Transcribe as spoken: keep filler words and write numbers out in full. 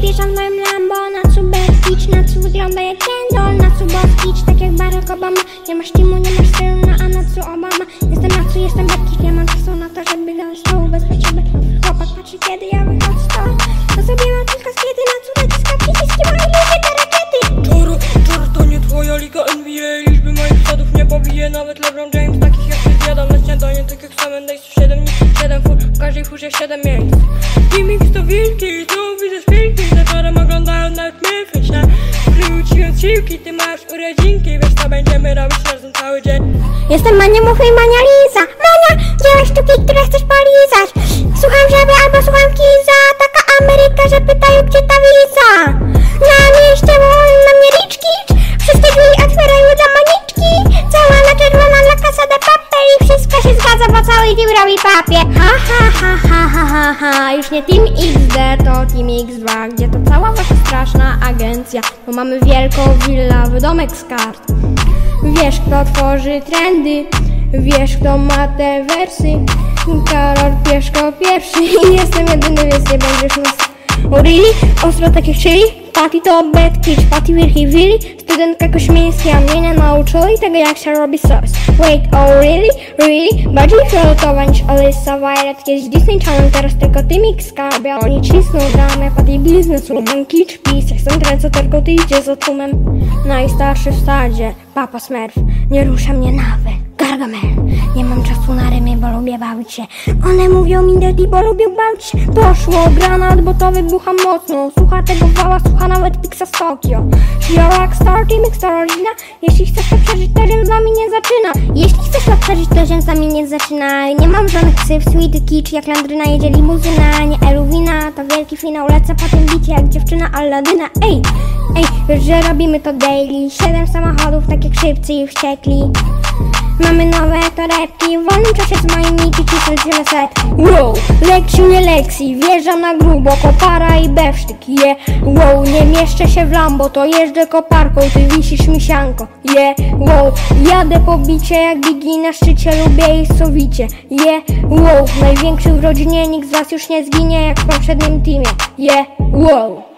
wjeżdżam w moim Lambo na Super Beach, na co wygląda jak Kendall, na co Boss Beach, tak jak Barack Obama. Nie masz teamu, nie masz stylu, no a na co Obama? Jestem na co, jestem Becky, nie mam czasu na to, żeby grać z stołu bez ciebie. Chłopak patrzy, kiedy ja wychodzę z stołu. To sobie mam tylko skiety, na co naciskam przyciski, moi ludzie te rakiety. Czoro, czoro, to nie twoja liga N B A. Liczby moich wsadów nie pobije nawet LeBron James. Takich jak ty zjadam na śniadanie, tak jak Seven Days w siedem dni, siedem fur, w każdej furze siedem miejsc. Gimmick to wilki, tu widzę szpilki, za czarem oglądają nawet mnie fyczne. Wróciłem z siłki, ty masz urodzinki, wiesz co będziemy robić razem cały dzień. Jestem Mania Muchy i Mania Liza. Mania, dzieła sztuki, które chcesz polizać. Słucham żeby albo słucham Kiza. Taka Ameryka, że pytają gdzie ta wiza. Na mieście wolno mnie liczki. Wszystkie drzwi otwierają dla Maniczki. Cała na czerwona dla Casa de Papel. I wszystko się zgadza, bo cały team robi papier. Ha ha ha ha ha ha ha. Już nie Team X D, to Team X dwa. Gdzie to cała wasza straszna agencja. Bo mamy wielką villawy domek z kart. Wiesz kto tworzy trendy, wiesz kto ma te wersy. Karol Pieszko pierwszy i jestem jedyny, więc nie będziesz nas. Oh really? Ostro tak jak chili? Patty to bad kitch, Patty Wilki Willi. Studentka Kośmińska mnie nie nauczyli tego jak się robi sos. Wait, oh really? Really? Bardziej fioletowa niż Alyssa Violet. Kiedyś Disney Channel, teraz tylko Team X skarbia. Oni cisną dramę, Patty bizneswoman, kitsch pis. Jestem trendseterką, ty idzie za tłumem. Najstarszy w stadzie, Papa Smurf. Nie rusza mnie nawet. Gargamel, nie mam czasu na rymy, bo lubię bawić się. One mówią mi daddy, bo lubię bawić się. Doszło, granat, bo to wybucha mocno. Słucha tego wała, słucha nawet Pixa z Tokio. You're rockstar, Team X to rodzina. Jeśli chcesz to przeżyć, to ziem z nami nie zaczyna. Jeśli chcesz to przeżyć, to ziem z nami nie zaczyna. Nie mam żadnych ksyw, sweet kitsch, jak Landryna jedzie limuzyna. Nie Eluwina, to wielki finał, lecę po tym bicie jak dziewczyna Alladyna. Ej, ej, wiesz, że robimy to daily. Siedem samochodów, tak jak szybcy i wściekli. Mamy nowe torebki, w wolnym czasie z moimi czyci tyle setki. Wow, Leksiu nie Lexi, wjeżdżam na grubo, kopara i bewsztyk, yeah. Wow, nie mieszczę się w Lambo, to jeżdżę koparką, ty wisisz misianko, yeah. Wow, jadę po bicie jak Biggie na szczycie, lubię i sowicie, yeah. Wow, największy w rodzinie, nikt z was już nie zginie jak w poprzednim teamie, yeah. Wow.